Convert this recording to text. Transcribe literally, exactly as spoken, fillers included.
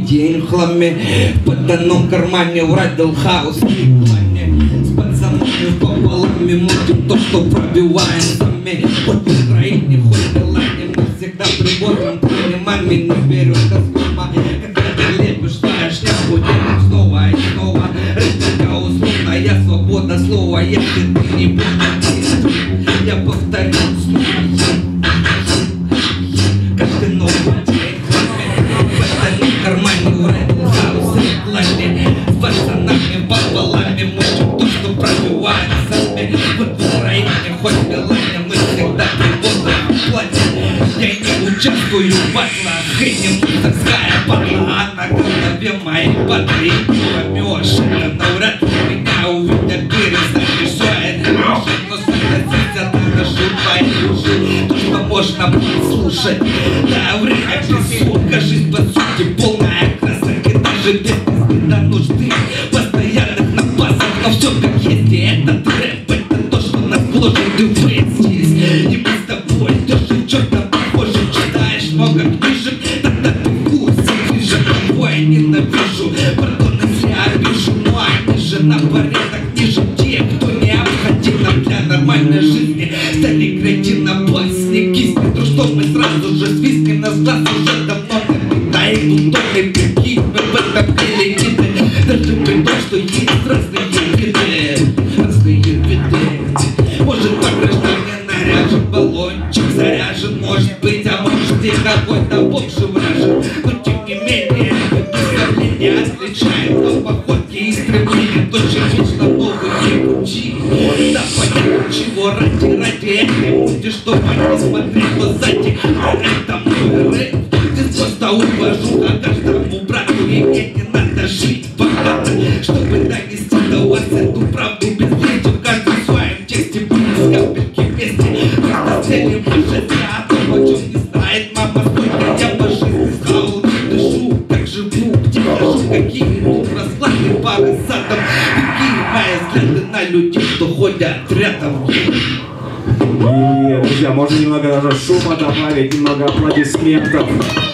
день в хламе, в потайном кармане врадил хаос и клане. С пацанами пополами мутим то, что пробиваем сами. Хоть в Украине, хоть в Илане, мы всегда приводим к маме, не берем до слова. Когда ты лепишь, знаешь, не будем снова и снова. Рыбка условная свобода слова, если ты не будешь, я повторю снова. Каждый новый день в этом кармане врадил хаос и клане. С пацанами пополами мутим то, что пробиваем сами. Вот в Украине, хоть в Илане, мы всегда приводим в плане. Я не участвую в батлах, и не мусорская падла. На голове моей падлы не поймешь. Это навряд ли меня увидят перестать. Все это ложь, но согласиться ты нажимай душу. То, что можно послушать, да, время песок. Жизнь по сути полная красок. И даже без до нужды постоянных напасов. Но все как есть, и этот рэп, это то, что нас гложет и выяснились. И мы с тобой держим черта похоже. Читаешь много книжек, тогда ты в курсе. Ближе кого я ненавижу, пардон, если обижу. Но они же на порядок ниже те, кто необходим для нормальной жизни. Стали кретинопасники, киснет, что мы сразу же свистнем. Нас глаз уже давно напитает удобной пирки. Мы в этом коллективе, даже при том, что есть разные виды, разные виды. Может, по граждане наряжен баллончик, заряжен, может быть, а может и какой-то бомж вражен. Но тем не менее, представление отличает, но походки и стремления тоже вечно новые пути. Да, понятно, чего ради, ради этой пути, чтобы не смотреть, но сзади. Это мой рэп, здесь просто увожу к каждому брату, и мне не надо жить богато, чтобы донести до вас эту правду без лети. Каждый в своем тексте будет с капельки вместе. Просто цели может я о том, о чем не знает мама. Сколько я по жизни сказал, не дышу, как живу, где хожу, какие тут расклады пары задом. Какие мои взгляды на людей, что ходят рядом. И, друзья, можно немного даже шума добавить, немного аплодисментов.